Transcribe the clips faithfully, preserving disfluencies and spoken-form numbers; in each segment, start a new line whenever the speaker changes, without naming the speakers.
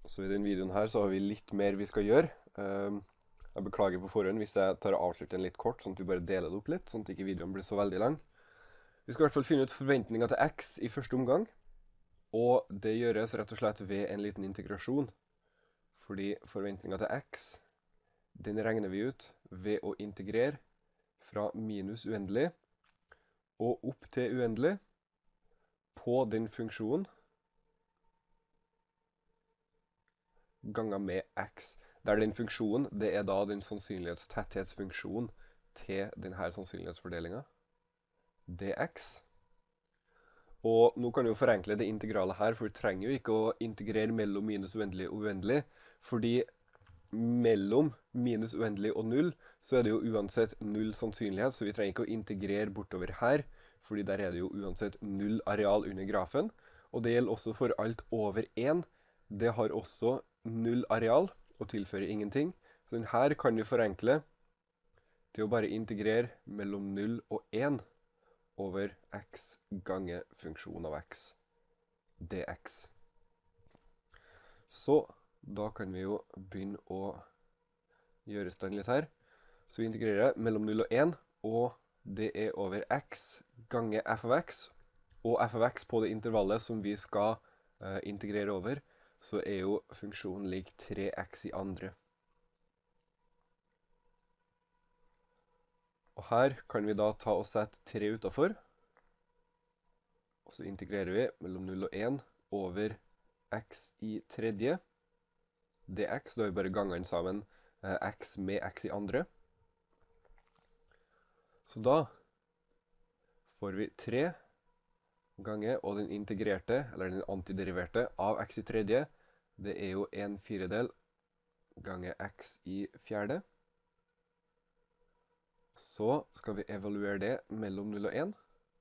Så i denne videoen her så har vi litt mer vi skal gjøre. Um, jeg beklager på forhånd hvis jeg tar og avslutter den litt kort, sånn at vi bare deler det opp litt, sånn at ikke videoen blir så veldig lang. Vi skal i hvert fall finne ut forventninger til x i første omgang, og det gjøres rett og slett ved en liten integrasjon. Fordi forventninger til x, den regner vi ut ved å integrere fra minus uendelig og opp til uendelig på den funksjonen ganger med x. Der den funksjonen, det er da den sannsynlighetstetthetsfunksjonen til denne sannsynlighetsfordelingen, dx. Og nå kan vi jo forenkle det integrale her, for vi trenger jo ikke å integrere mellom minus uendelig og uendelig, fordi mellom minus uendelig og null, så er det jo uansett null sannsynlighet, så vi trenger ikke å integrere bortover her, fordi der er det jo uansett null areal under grafen, og det gjelder også for alt over én. Det har også null areal, og tilfører ingenting, så den her kan vi forenkle til å bare integrere mellom null og én over x ganger funksjon av x, dx. Så da kan vi jo begynne å gjøre stand litt her. Så vi integrerer mellom null og én, og det er over x ganger f av x, og f av x på det intervallet som vi skal uh, integrere over, så er jo funksjonen lik tre x i andre. Og her kan vi da ta og sette tre utenfor, og så integrerer vi mellom null og én over x i tredje, dx, da er vi bare gangene sammen eh, x med x i andre. Så da får vi tre ganger, og den integrerte, eller den antideriverte, av x i tredje, det er jo en firedel ganger x i fjerde. Så skal vi evaluere det mellom null og én.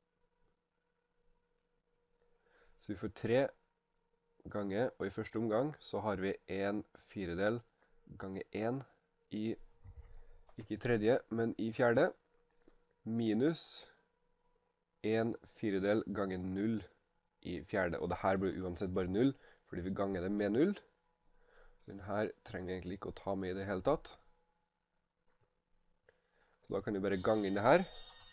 Så vi får tre ganger, og i første omgang så har vi en firedel ganger én i, ikke i tredje, men i fjerde, minus en firedel ganger null i fjerde, og det her blir uansett bare null, fordi vi ganger det med null. Så den her trenger vi egentlig ikke å ta med i det hele tatt. Så da kan vi bare gange inn det her.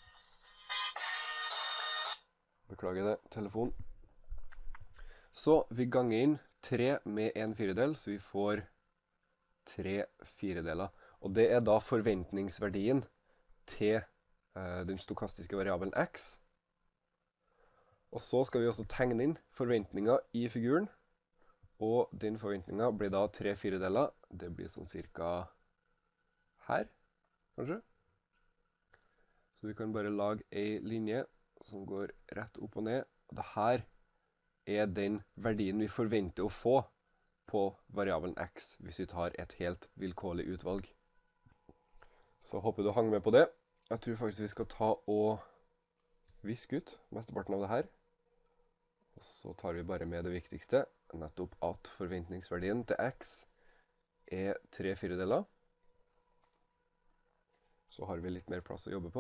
Beklager det, telefon. Så vi ganger inn tre med en firedel, så vi får tre firedeler. Og det er da forventningsverdien til eh, den stokastiske variabelen x. Og så skal vi også tegne inn forventninger i figuren, og den forventningen blir da tre firedeler. Det blir sånn cirka her, kanskje. Så vi kan bare lage en linje som går rett opp og ned. Og det her er den verdien vi forventer å få på variabelen x, hvis vi tar et helt vilkårlig utvalg. Så håper du hang med på det. Jeg tror faktisk vi skal ta og viske ut mesteparten av det her. Og så tar vi bare med det viktigste, nettopp at forventningsverdien til x er tre firedeler. Så har vi litt mer plass å jobbe på.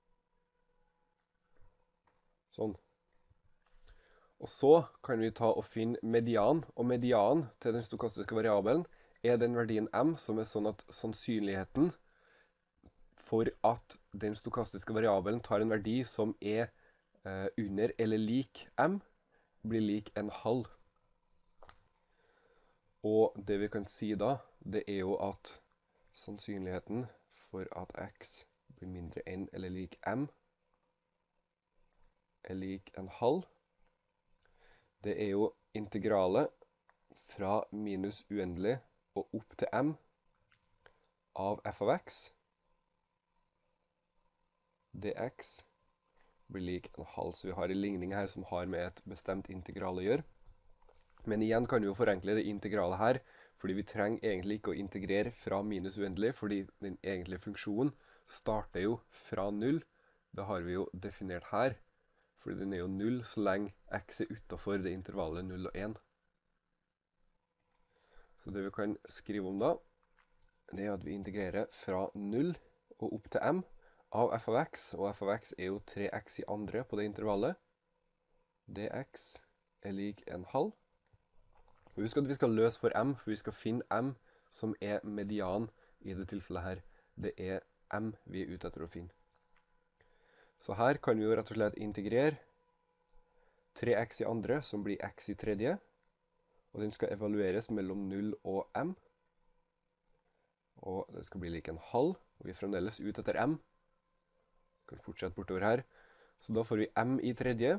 Sånn. Og så kan vi ta og finne median, og median til den stokastiske variabelen er den verdien m, som er sånn at sannsynligheten for at den stokastiske variabelen tar en verdi som er eh, under eller lik m, blir lik en halv. Og det vi kan si da, det er jo at sannsynligheten for at x blir mindre enn eller lik m er lik en halv. Det er jo integralet fra minus uendelig og opp til m av f av x. Dx blir lik en halv, så vi har en ligning her som har med et bestemt integral å gjøre. Men igjen kan vi jo forenkle det integrale her, fordi vi trenger egentlig ikke å integrere fra minus uendelig, fordi den egentlige funksjonen starter jo fra null. Det har vi jo definert her, fordi den er jo null så lenge x er utenfor det intervallet null og én. Så det vi kan skrive om da, det er at vi integrerer fra null og opp til m av f av x, og f av x er jo tre x i andre på det intervallet. Dx er lik en halv. Husk at vi skal løse for M, for vi skal finne M som er median i det tilfellet her. Det er M vi er ute etter å finne. Så her kan vi jo rett og slett integrere tre x i andre, som blir x i tredje. Og den skal evalueres mellom null og M. Og det skal bli lik en halv, og vi er fremdeles ute etter M. Vi kan fortsette bortover her. Så da får vi M i tredje,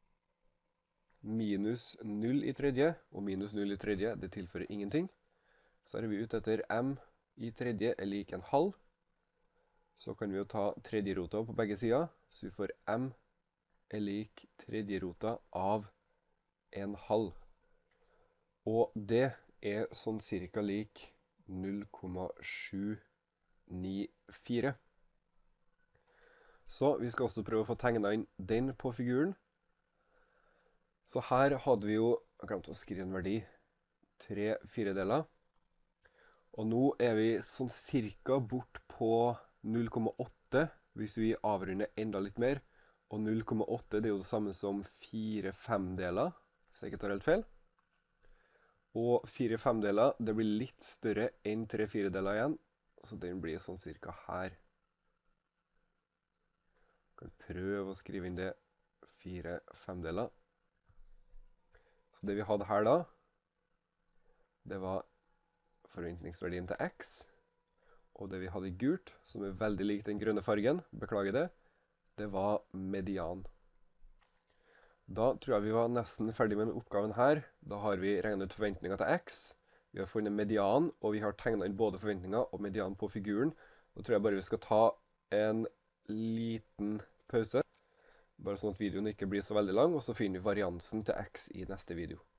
minus null i tredje, og minus null i tredje, det tilfører ingenting. Så er vi ute etter M i tredje er lik en halv. Så kan vi jo ta tredjerota på begge sider, så vi får M er lik tredjerota av en halv. Og det er sånn cirka lik null komma sju ni fire. Så vi skal også prøve å få tegnet inn den på figuren. Så her hadde vi jo, jeg glemte å skrive en verdi, tre firedeler. Og nå er vi sånn cirka bort på null komma åtte, hvis vi avrunder enda litt mer. Og null komma åtte det er jo det samme som fire femdeler, hvis jeg ikke tar helt feil. Og fire femdeler, det blir litt større enn tre firedeler igjen, så den blir sånn cirka her. Jeg kan prøve å skrive inn det fire femdeler. Så det vi hadde her da, det var forventningsverdien til x, og det vi hadde i gult, som er veldig lik den grønne fargen, beklager det, det var median. Da tror jeg vi var nesten ferdig med oppgaven her. Da har vi regnet ut forventninger til x, vi har funnet median, og vi har tegnet inn både forventninger og median på figuren. Da tror jeg bare vi skal ta en liten pause, bare sånn at videoen ikke blir så veldig lang, og så finner vi variansen til x i neste video.